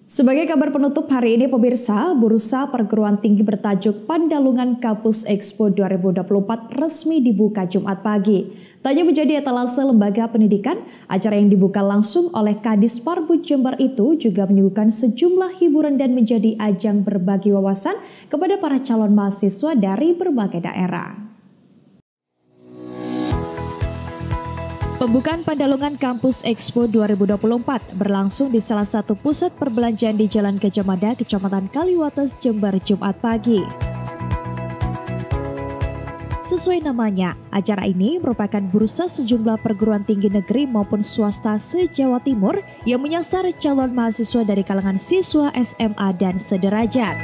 Sebagai kabar penutup hari ini pemirsa, bursa perguruan tinggi bertajuk Pandalungan Kampus Expo 2024 resmi dibuka Jumat pagi. Tanya menjadi etalase lembaga pendidikan, acara yang dibuka langsung oleh Kadis Parbud Jember itu juga menyuguhkan sejumlah hiburan dan menjadi ajang berbagi wawasan kepada para calon mahasiswa dari berbagai daerah. Pembukaan Pandalungan Kampus Expo 2024 berlangsung di salah satu pusat perbelanjaan di Jalan Gajah Mada, Kecamatan Kaliwates, Jember, Jumat pagi. Sesuai namanya, acara ini merupakan bursa sejumlah perguruan tinggi negeri maupun swasta se-Jawa Timur yang menyasar calon mahasiswa dari kalangan siswa SMA dan sederajat.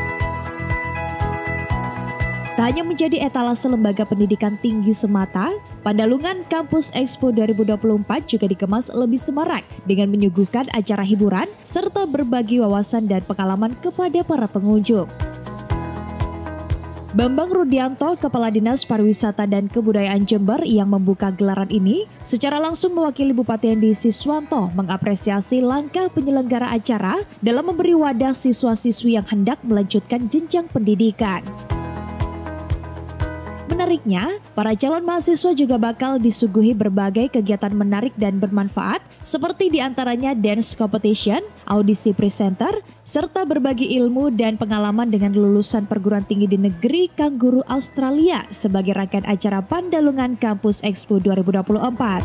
Tak hanya menjadi etalase lembaga pendidikan tinggi semata, Pandalungan Kampus Expo 2024 juga dikemas lebih semarak dengan menyuguhkan acara hiburan serta berbagi wawasan dan pengalaman kepada para pengunjung. Bambang Rudianto, Kepala Dinas Pariwisata dan Kebudayaan Jember yang membuka gelaran ini, secara langsung mewakili Bupati Hendi Siswanto mengapresiasi langkah penyelenggara acara dalam memberi wadah siswa-siswi yang hendak melanjutkan jenjang pendidikan. Menariknya, para calon mahasiswa juga bakal disuguhi berbagai kegiatan menarik dan bermanfaat seperti diantaranya dance competition, audisi presenter, serta berbagi ilmu dan pengalaman dengan lulusan perguruan tinggi di negeri Kangguru Australia sebagai rangkaian acara Pandalungan Kampus Expo 2024.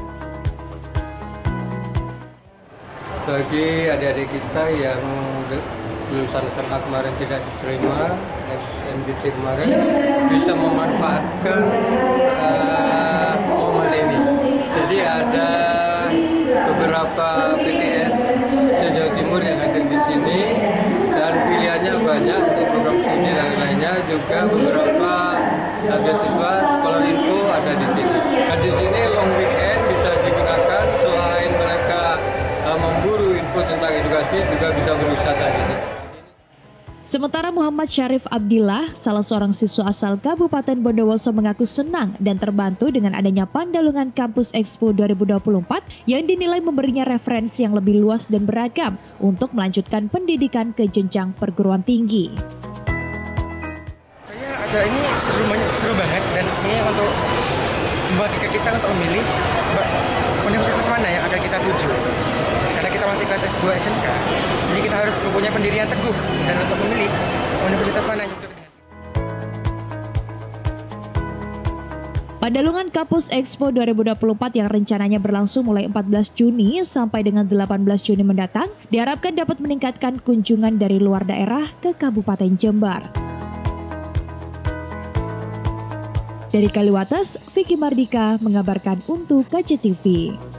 Bagi adik-adik kita yang lulusan SMA kemarin tidak diterima, SNBT kemarin bisa memanfaatkan momen ini. Jadi ada beberapa PTS se-Jawa Timur yang hadir di sini dan pilihannya banyak untuk program studi dan lainnya, juga beberapa beasiswa sekolah info ada di sini. Dan di sini long weekend bisa digunakan selain mereka memburu info tentang edukasi, juga bisa berwisata di sini. Sementara Muhammad Syarif Abdillah, salah seorang siswa asal Kabupaten Bondowoso mengaku senang dan terbantu dengan adanya Pandalungan Kampus Expo 2024 yang dinilai memberinya referensi yang lebih luas dan beragam untuk melanjutkan pendidikan ke jenjang perguruan tinggi. Acara ini seru banget dan ini untuk membagikan kita untuk memilih universitas mana yang akan kita tuju. Karena kita masih kelas S2 SMK, jadi kita harus mempunyai pendirian teguh dan untuk memilih universitas mana yang cocok dengan. Pandalungan Kampus Expo 2024 yang rencananya berlangsung mulai 14 Juni sampai dengan 18 Juni mendatang diharapkan dapat meningkatkan kunjungan dari luar daerah ke Kabupaten Jember. Dari Kaliwates, Vicky Mardika mengabarkan untuk KCTV.